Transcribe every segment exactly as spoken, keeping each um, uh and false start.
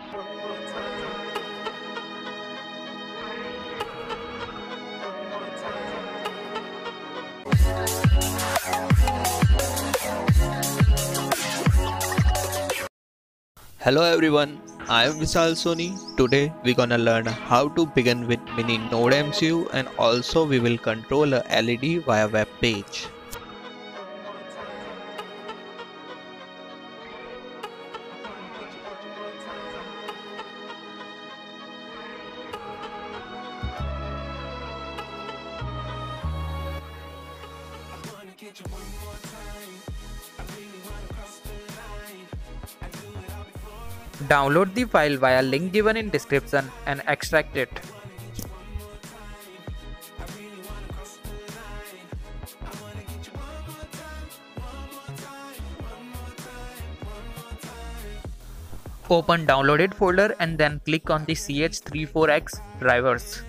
Hello everyone, I am Vishal Soni. Today we gonna learn how to begin with mini Node M C U, and also we will control a L E D via web page. Download the file via link given in description and extract it. Open downloaded folder and then click on the C H thirty-four X drivers.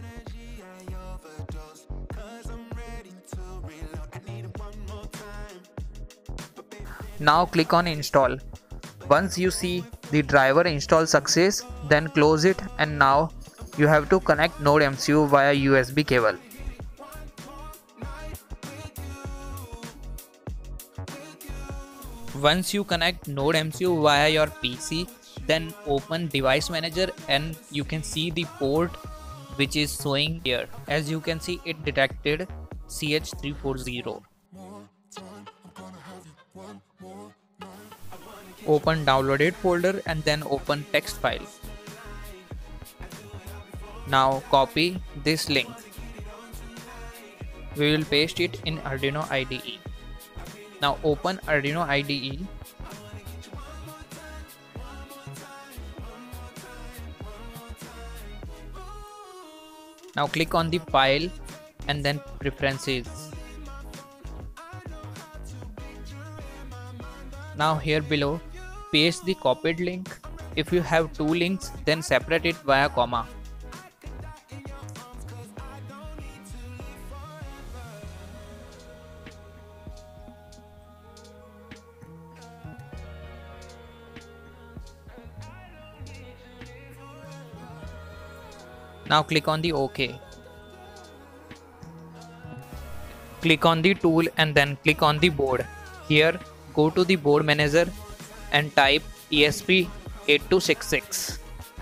Now click on install. Once you see the driver install success, then close it, and now you have to connect Node M C U via U S B cable. Once you connect Node M C U via your P C, then open device manager and you can see the port which is showing here. As you can see, it detected C H three forty. Open downloaded folder and then open text file. Now copy this link. We will paste it in Arduino I D E. Now open Arduino I D E. Now click on the file and then preferences. Now here below, paste the copied link. If you have two links, then separate it via comma. Now click on the OK. Click on the tool and then click on the board. Here, go to the board manager and type E S P eight two six six.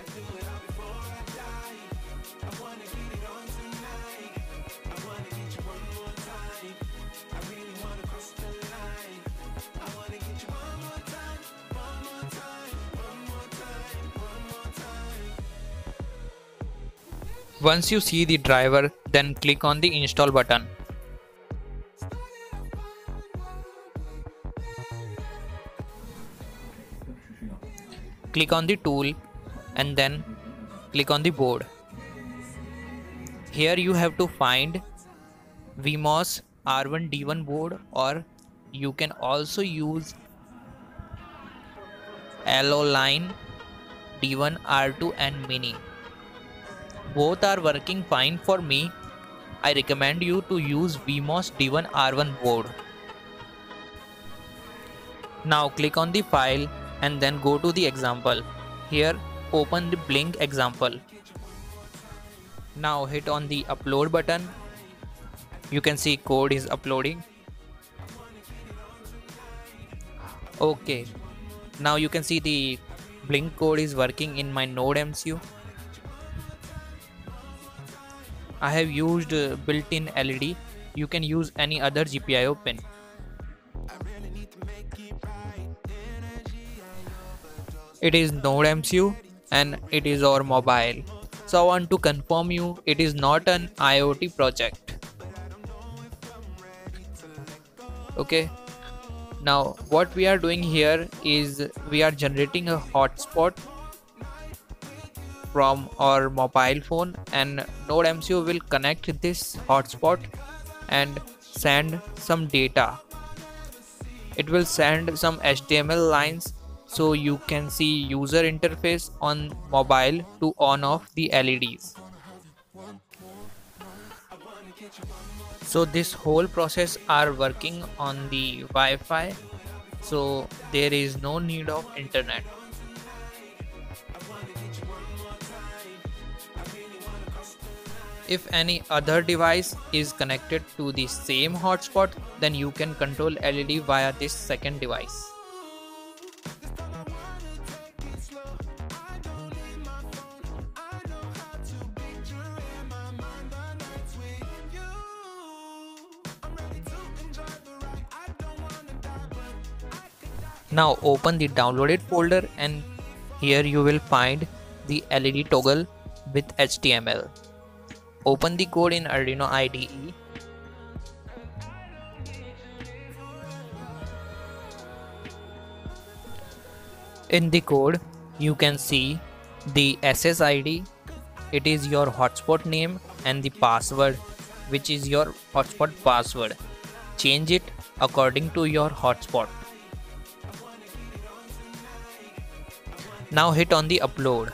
Once you see the driver, then click on the install button. Click on the tool and then click on the board. Here you have to find V MOS R one D one board, or you can also use Alloline D one R two and Mini. Both are working fine for me. I recommend you to use V MOS D one R one board. Now click on the file and then go to the example. Here open the Blink example. Now hit on the upload button. You can see code is uploading. Okay, now you can see the Blink code is working in my Node M C U. I have used uh, built-in L E D. You can use any other G P I O pin. It is Node M C U and it is our mobile. So I want to confirm you, it is not an IoT project. Okay. Now what we are doing here is we are generating a hotspot from our mobile phone, and Node M C U will connect this hotspot and send some data. It will send some H T M L lines so you can see user interface on mobile to on off the L E Ds. So this whole process are working on the Wi-Fi, so there is no need of internet. If any other device is connected to the same hotspot, then you can control L E D via this second device. Now open the downloaded folder, and here you will find the L E D toggle with H T M L. Open the code in Arduino I D E. In the code, you can see the S S I D, it is your hotspot name, and the password, which is your hotspot password. Change it according to your hotspot. Now hit on the upload.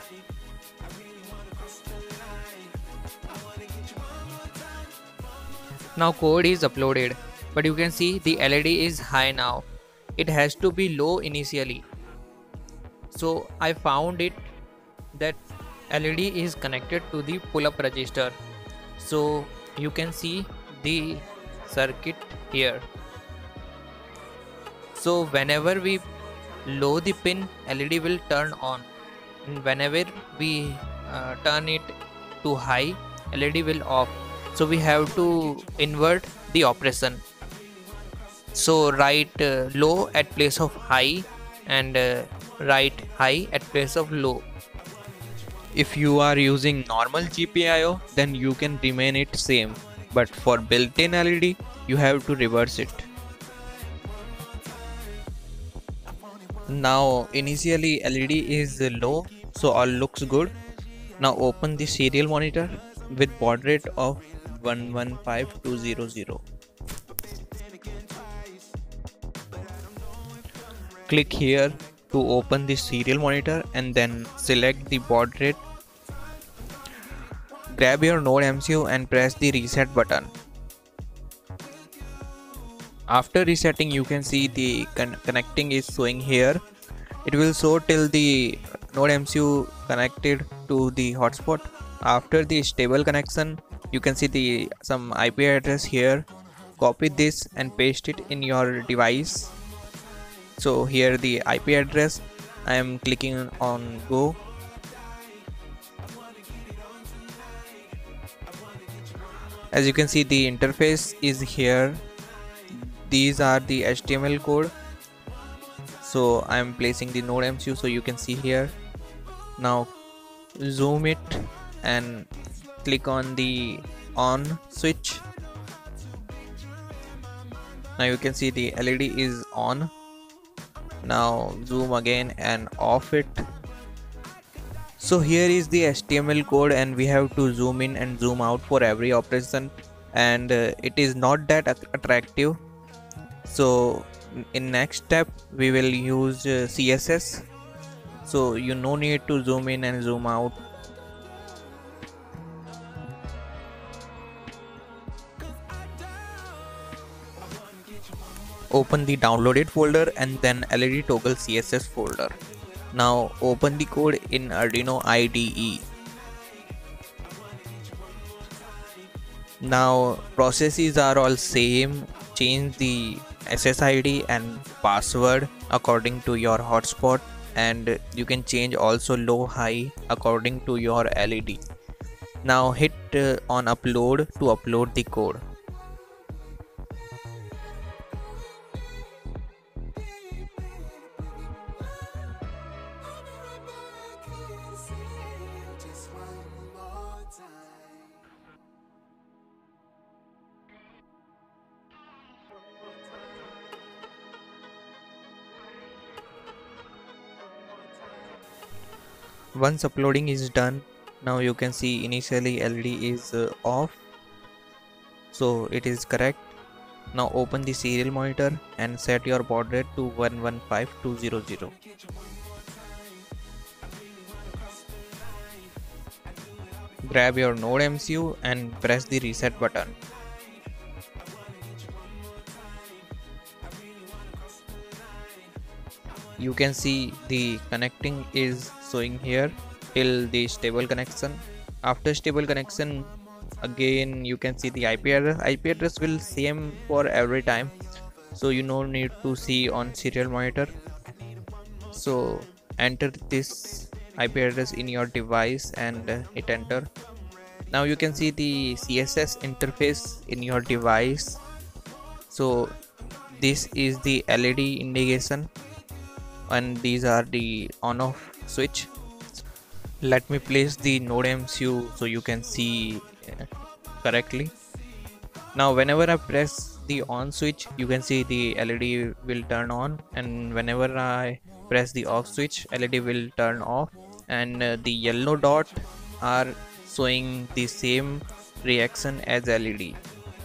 Now code is uploaded, but you can see the L E D is high now. It has to be low initially. So I found it that L E D is connected to the pull-up register. So you can see the circuit here. So whenever we low the pin, L E D will turn on, and whenever we uh, turn it to high, L E D will off. So we have to invert the operation. So write uh, low at place of high, and uh, write high at place of low. If you are using normal G P I O, then you can remain it same, but for built-in L E D you have to reverse it. Now initially L E D is low, so all looks good. Now open the serial monitor with baud rate of one one five two zero zero. Click here to open the serial monitor and then select the baud rate. Grab your Node M C U and press the reset button. After resetting, you can see the con connecting is showing here. It will show till the Node M C U connected to the hotspot. After the stable connection, you can see the some I P address here. Copy this and paste it in your device. So here the I P address, I am clicking on go. As you can see, the interface is here. These are the H T M L code. So I am placing the Node M C U so you can see here. Now zoom it and click on the on switch. Now you can see the L E D is on. Now zoom again and off it. So here is the H T M L code, and we have to zoom in and zoom out for every operation, and uh, it is not that attractive. So in next step we will use uh, C S S, so you no need to zoom in and zoom out. Open the downloaded folder and then L E D toggle C S S folder. Now open the code in Arduino I D E. Now processes are all same. Change the S S I D and password according to your hotspot, and you can change also low high according to your L E D. Now hit uh, on upload to upload the code. Once uploading is done, now you can see initially L E D is uh, off, so it is correct. Now open the serial monitor and set your baud rate to one one five two zero zero. Grab your Node M C U and press the reset button. You can see the connecting is showing here till the stable connection. After stable connection, Again you can see the IP address. IP address will same for every time, so you no need to see on serial monitor. So enter this I P address in your device and uh, hit enter. Now you can see the C S S interface in your device. So this is the L E D indication and these are the on off switch. Let me place the node M C U so you can see uh, correctly. Now whenever I press the on switch, you can see the L E D will turn on, and whenever I press the off switch, L E D will turn off, and uh, the yellow dot are showing the same reaction as L E D.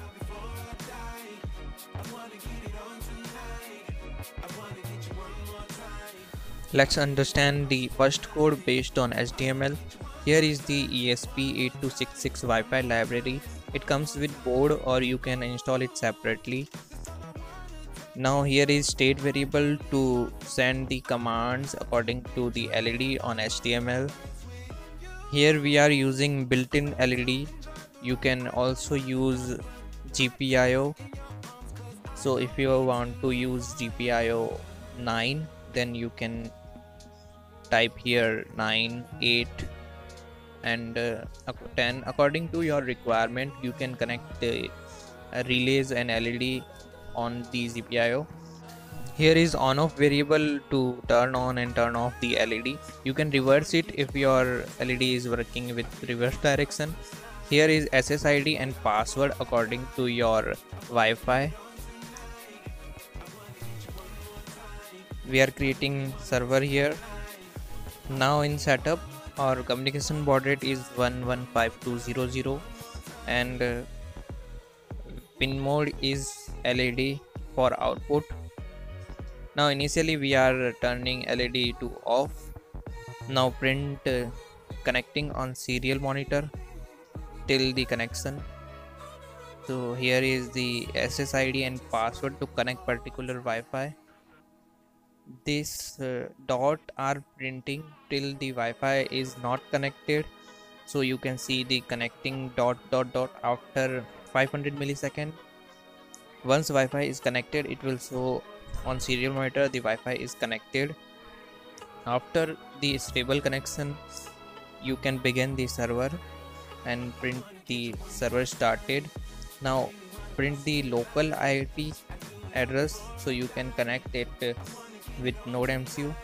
Let's understand the first code based on H T M L. Here is the E S P eight two six six Wi-Fi library. It comes with board or you can install it separately. Now here is state variable to send the commands according to the L E D on H T M L. Here we are using built-in L E D. You can also use G P I O. So if you want to use G P I O nine, then you can type here nine, eight and uh, ten. According to your requirement, you can connect the uh, relays and L E D on the G P I O. Here is on off variable to turn on and turn off the L E D. You can reverse it if your L E D is working with reverse direction. Here is S S I D and password according to your Wi-Fi. We are creating server here. Now in setup, our communication baud rate is one one five two zero zero and uh, pin mode is L E D for output. Now initially we are turning L E D to off. Now print uh, connecting on serial monitor till the connection. So here is the S S I D and password to connect particular Wi-Fi. This uh, dot are printing till the Wi-Fi is not connected, so you can see the connecting dot dot dot after five hundred milliseconds. Once Wi-Fi is connected, it will show on serial monitor the Wi-Fi is connected. After the stable connection, you can begin the server and print the server started. Now print the local I P address so you can connect it uh, with node M C U.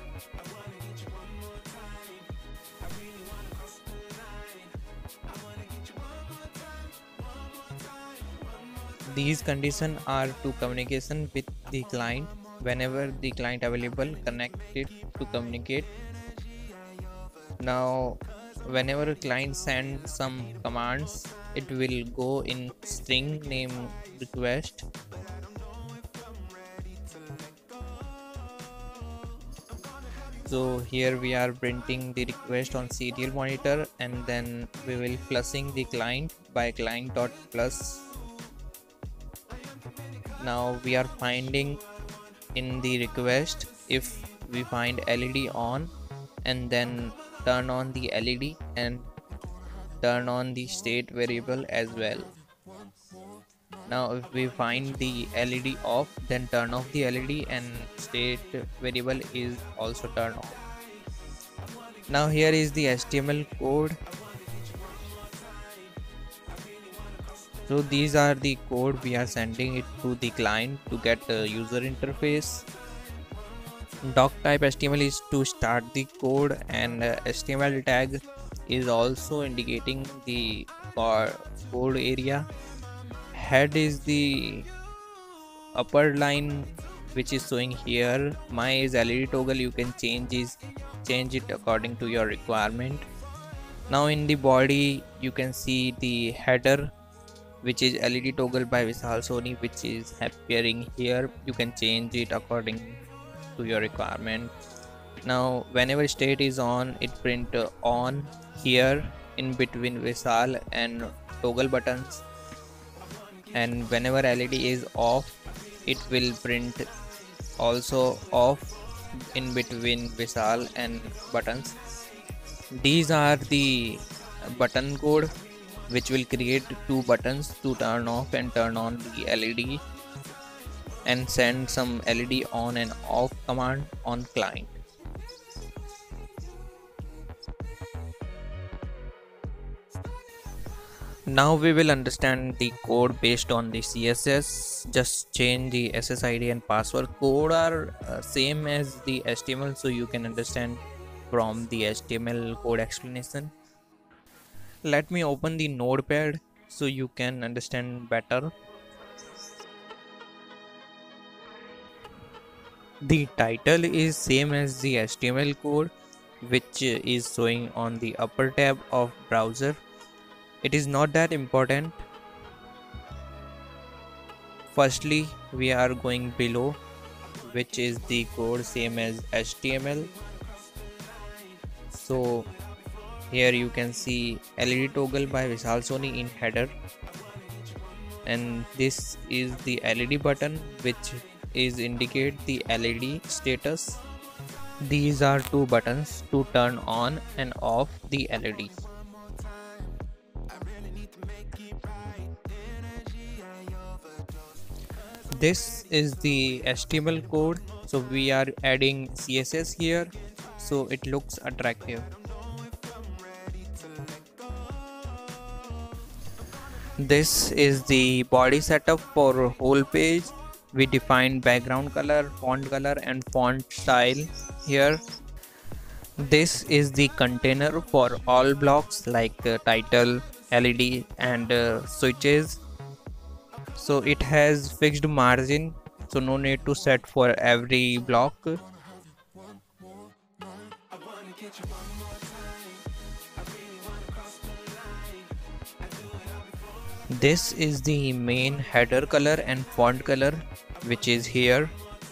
These conditions are to communication with the client. Whenever the client available, connect it to communicate. Now whenever client sends some commands, it will go in string name request. So here we are printing the request on serial monitor, and then we will flushing the client by client dot plus. Now we are finding in the request if we find L E D on, and then turn on the L E D and turn on the state variable as well. Now if we find the L E D off, then turn off the L E D and state variable is also turned off. Now here is the H T M L code. So these are the code we are sending it to the client to get a user interface. Doc type H T M L is to start the code, and uh, H T M L tag is also indicating the code area. Head is the upper line which is showing here. My is L E D toggle. You can change is change it according to your requirement. Now in the body you can see the header, which is L E D toggle by Vishal Soni, which is appearing here. You can change it according to your requirement. Now whenever state is on, it print uh, on here in between Vishal and toggle buttons, and whenever L E D is off, it will print also off in between Vishal and buttons. These are the button code. which will create two buttons to turn off and turn on the L E D and send some L E D on and off command on client. Now we will understand the code based on the C S S. Just change the S S I D and password. Code are uh, same as the H T M L, so you can understand from the H T M L code explanation. Let me open the notepad so you can understand better. The title is same as the H T M L code, which is showing on the upper tab of browser. It is not that important. Firstly, we are going below, which is the code same as H T M L. So here you can see L E D toggle by Vishal Soni in header, and this is the L E D button, which is indicate the L E D status. These are two buttons to turn on and off the L E D. This is the H T M L code, so we are adding C S S here so it looks attractive. This is the body setup for whole page. We define background color, font color and font style here. This is the container for all blocks like uh, title, L E D and uh, switches. So it has fixed margin, so no need to set for every block. This is the main header color and font color, which is here.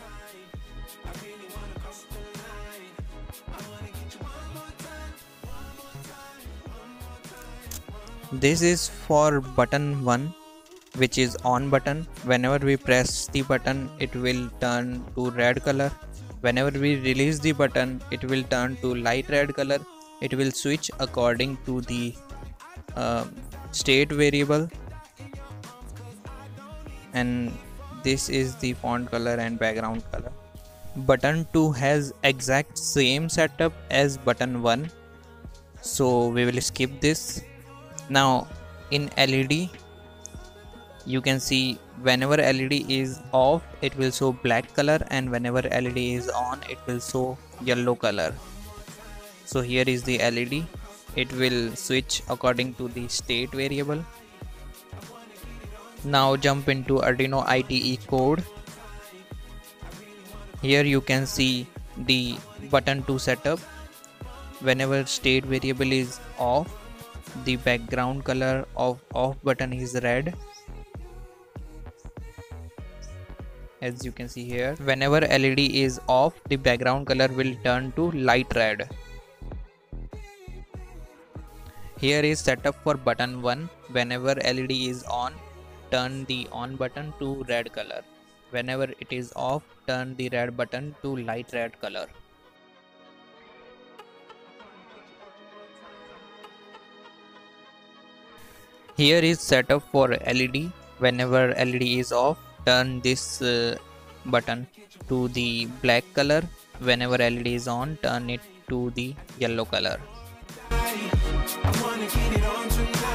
This is for button one, which is on button. Whenever we press the button, it will turn to red color. Whenever we release the button, it will turn to light red color. It will switch according to the uh, state variable. And this is the font color and background color. Button two has exact same setup as button one, so we will skip this. Now in L E D, you can see whenever L E D is off, it will show black color, and whenever L E D is on, it will show yellow color. So here is the L E D. It will switch according to the state variable. Now jump into Arduino I D E code. Here you can see the button two setup. Whenever state variable is off, the background color of off button is red. As you can see here, whenever L E D is off, the background color will turn to light red. Here is setup for button one. Whenever L E D is on, turn the on button to red color. Whenever it is off, turn the red button to light red color. Here is setup for L E D. Whenever L E D is off, turn this uh, button to the black color. Whenever L E D is on, turn it to the yellow color. I wanna get it on tonight.